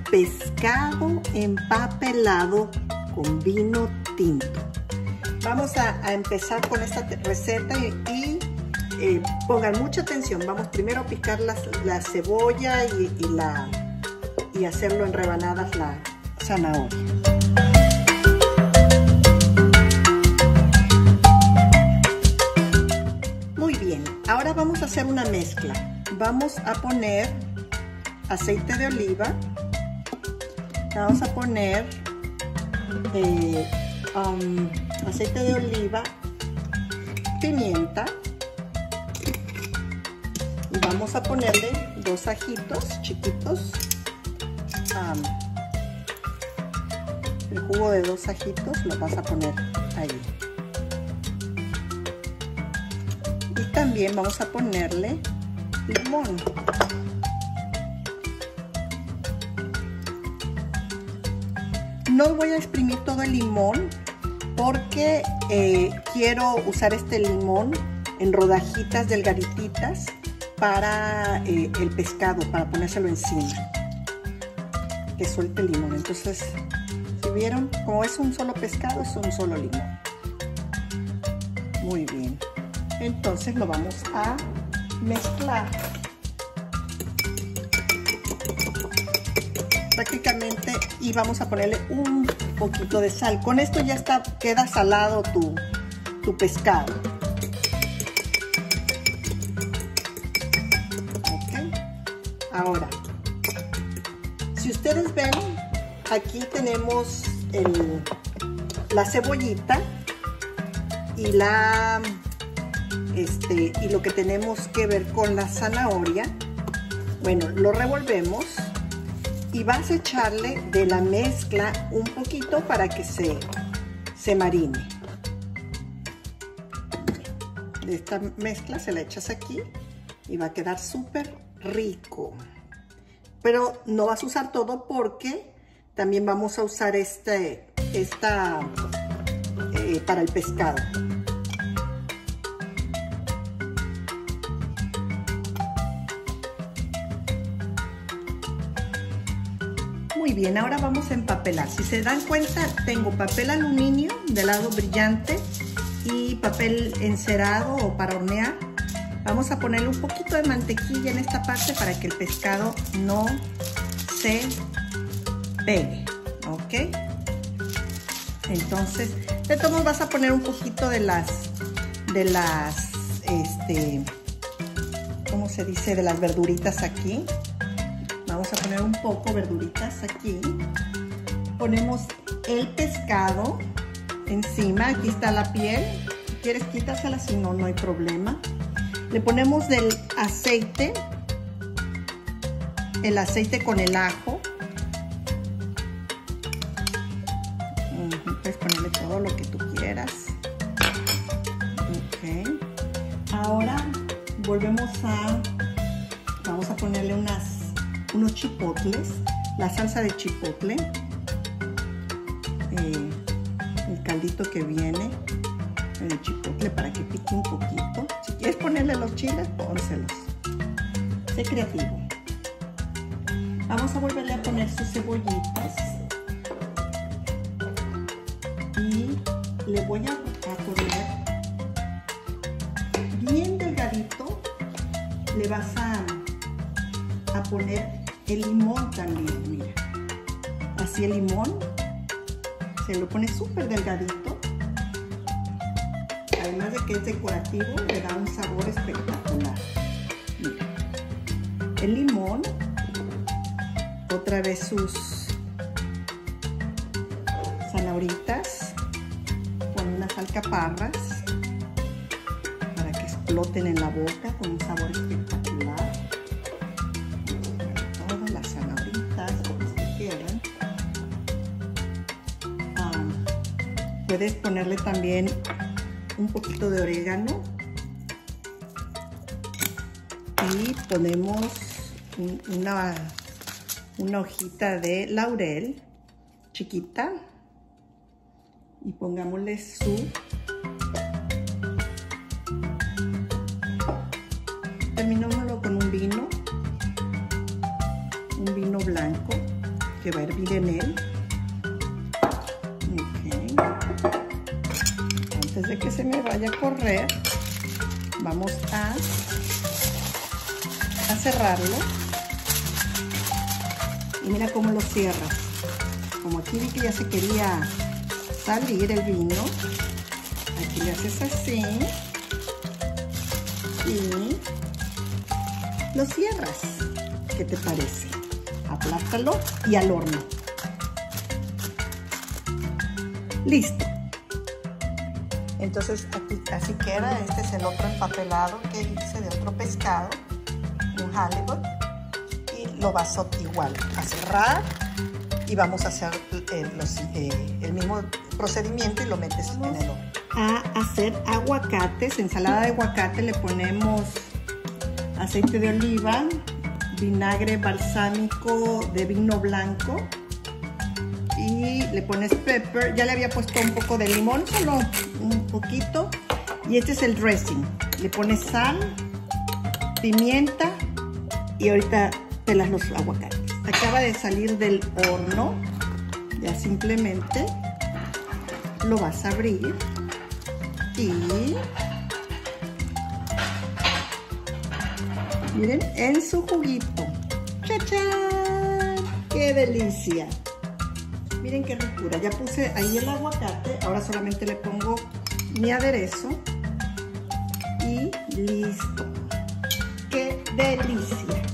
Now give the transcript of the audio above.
pescado empapelado con vino tinto. Vamos a empezar con esta receta y pongan mucha atención. Vamos primero a picar la cebolla y hacerlo en rebanadas la zanahoria. Muy bien, ahora vamos a hacer una mezcla. Vamos a poner aceite de oliva. Vamos a poner aceite de oliva, pimienta, y vamos a ponerle 2 ajitos chiquitos, el jugo de 2 ajitos lo vas a poner ahí, y también vamos a ponerle limón. No voy a exprimir todo el limón porque quiero usar este limón en rodajitas delgadititas para el pescado, para ponérselo encima, que suelte el limón. Entonces, si vieron, como es un solo pescado, es un solo limón. Muy bien, entonces lo vamos a mezclar. Prácticamente, y vamos a ponerle un poquito de sal. Con esto ya queda salado tu pescado. Okay. Ahora, si ustedes ven, aquí tenemos la cebollita y y lo que tenemos que ver con la zanahoria. Bueno, lo revolvemos. Y vas a echarle de la mezcla un poquito para que se marine. De esta mezcla se la echas aquí y va a quedar súper rico. Pero no vas a usar todo porque también vamos a usar para el pescado. Muy bien, ahora vamos a empapelar. Si se dan cuenta, tengo papel aluminio de lado brillante y papel encerado o para hornear. Vamos a ponerle un poquito de mantequilla en esta parte para que el pescado no se pegue, ¿ok? Entonces, de todos modos vas a poner un poquito de ¿cómo se dice? De las verduritas aquí. Vamos a poner un poco verduritas aquí. Ponemos el pescado encima. Aquí está la piel. Si quieres quítasela, si no, no hay problema. Le ponemos del aceite. El aceite con el ajo. Puedes ponerle todo lo que tú quieras. Ok. Ahora vamos a ponerle unos chipotles, la salsa de chipotle, el caldito que viene en el chipotle para que pique un poquito. Si quieres ponerle los chiles, pónselos. Sé creativo. Vamos a volverle a poner sus cebollitas y le voy a poner bien delgadito. Le vas a poner el limón también, mira, así el limón se lo pone súper delgadito, además de que es decorativo, le da un sabor espectacular. Mira, el limón, otra vez sus zanahoritas con unas alcaparras para que exploten en la boca con un sabor espectacular. Puedes ponerle también un poquito de orégano y ponemos una hojita de laurel chiquita y pongámosle terminémoslo con un vino blanco que va a hervir en él. Ok. Antes de que se me vaya a correr, vamos a cerrarlo. Y mira cómo lo cierras. Como aquí vi que ya se quería salir el vino, aquí le haces así y lo cierras. ¿Qué te parece? Aplástalo y al horno. Listo. Entonces aquí así queda. Este es el otro empapelado que hice de otro pescado, un halibut, y lo vas igual a cerrar y vamos a hacer el mismo procedimiento y lo metes en el horno. A hacer aguacates, ensalada de aguacate. Le ponemos aceite de oliva, vinagre balsámico de vino blanco y le pones pepper. Ya le había puesto un poco de limón, solo un poquito, y este es el dressing. Le pones sal, pimienta y ahorita pelas los aguacates. Acaba de salir del horno, ya simplemente lo vas a abrir y miren, en su juguito. ¡Chachán! ¡Qué delicia! Miren qué ricura. Ya puse ahí el aguacate. Ahora solamente le pongo mi aderezo y listo. ¡Qué delicia!